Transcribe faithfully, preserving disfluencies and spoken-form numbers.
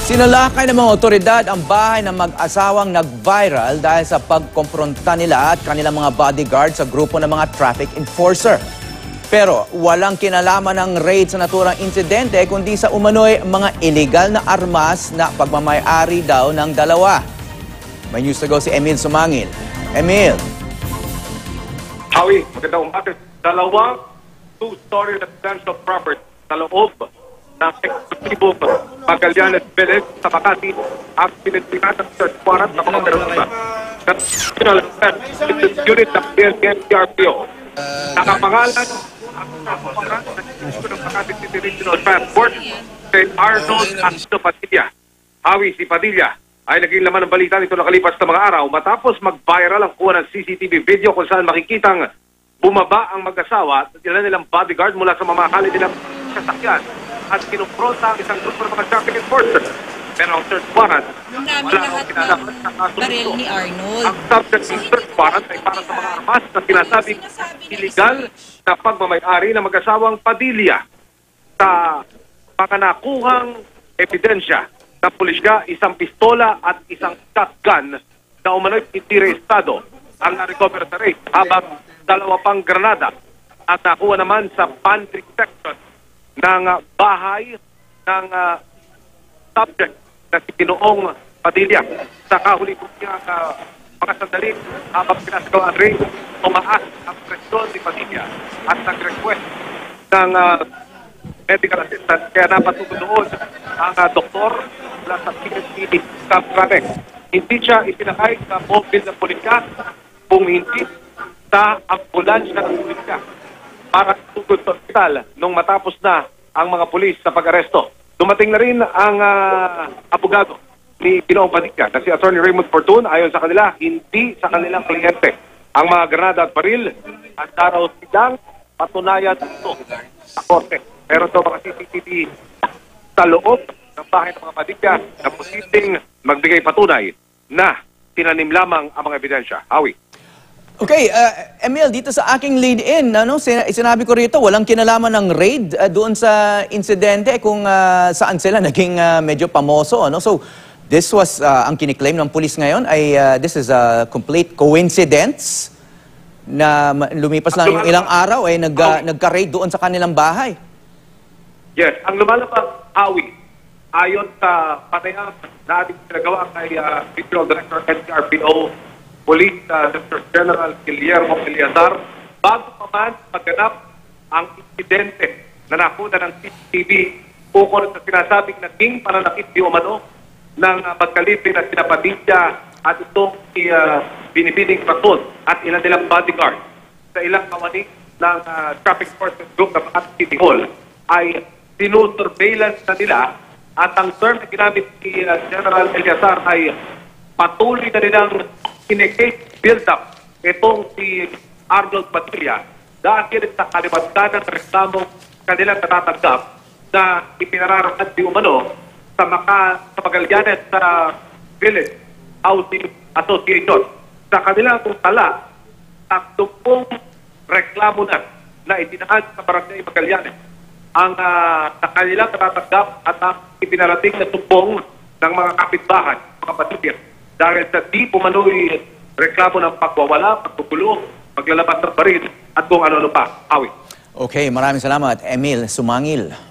Sinalakay ng mga otoridad ang bahay ng mag-asawang nag-viral dahil sa pagkompronta nila at kanilang mga bodyguard sa grupo ng mga traffic enforcer. Pero walang kinalaman ng raid sa naturang insidente kundi sa umano'y mga illegal na armas na pagmamay-ari daw ng dalawa. May news to go si Emil Sumangil. Emil. Howie, magandang umaga. Dalawang two-story residential property sa loob ng Executive Magallanes Village sa Makati ang pinitigan ng search warrant ng mga terorista. National Unit ng N T G. Nakapangalan ang warrant ng Makati City Regional Transport kay Arnold Anto Padilla. Howie, si Padilla ay naging laman ng balita nito nakalipas na mga araw matapos mag-viral ang kuha ng C C T V video kung saan makikitang bumaba ang mag-asawa at ilan nilang bodyguard mula sa mamakali nilang sasakyan at kinumpronta ang isang grupo ng mga traffic enforcer. Pero ang search warrant, wala akong kinalaman sa kaso nito. Ang subject ng search warrant ay para sa mga armas na sinasabing illegal na pagmamay-ari ng mag-asawang Padilla. Sa mga nakuhang ebidensya ng pulisya, isang pistola at isang shotgun na umano'y hindi rehistado ang na-recover sa raid, habang dalawa pang granada at nakuha naman sa pantry section ng uh, bahay ng uh, subject na si Ginoong Padilla. Sa kahuli po niya uh, mga sandali habang pinasagawa ang raid, tumaas ang presyon ni Padilla at nag-request ng uh, medical assistance. Kaya napatuto doon ang uh, doktor mula sa P S C Camp Cranex. Hindi siya isinakay sa mobile ng pulisya kung hindi sa ambulansya ng pulisya para tugod sa ospital nung matapos na ang mga pulis sa pag-aresto. Dumating na rin ang uh, abogado ni Ginoong Padilla na si Attorney Raymond Fortun. Ayon sa kanila, hindi sa kanilang kliyente ang mga granada at baril at daraw silang patunayan ito sa korte. Pero ito mga C C T V sa loob ng bahay ng mga Padilla na posibleng magbigay patunay na tinanim lamang ang mga ebidensya. Howie. Okay, uh, Emil, dito sa aking lead-in, ano, sin sinabi ko rito, walang kinalaman ng raid uh, doon sa insidente kung uh, saan sila naging uh, medyo pamoso. Ano? So, this was, uh, ang kiniklaim ng pulis ngayon, ay uh, this is a complete coincidence na lumipas lang yung ilang araw, ay nag, uh, nagka-raid doon sa kanilang bahay. Yes, ang lumalabas, Howie, ayon sa patayang na ating pinagawa kay uh, Regional Director N T G Police uh, Doctor General Guillermo Eliazar, bago pa man magganap ang insidente na nakuha ng C C T V ukol sa sinasabing naging pananakit di umano ng uh, magkalipin na sina Padilla at itong si uh, binibining patrol at ilan nilang bodyguard sa ilang kawani ng uh, traffic enforcement group ng Makati City Hall ay sinusurveillance na nila, at ang term na ginamit ni uh, General Eliazar ay patuloy na nilang in-case build-up itong si Arnold Padilla dahil sa kalimantan ng reklamong kanilang natatanggap na ipinararapat di umano sa, maka, sa Magallanes sa Village Housing Association. Sa kanilang tala, tatlong reklamo na na itinaan sa Barangay Magallanes ang uh, sa kanilang natatanggap at ang ipinarating na tumpong ng mga kapitbahay, mga Padilla, dahil sa di pumanoy reklamo ng pagwawala, pagkukulong, paglalabas ng baril, at kung ano-ano pa. Howie. Okay, maraming salamat, Emil Sumangil.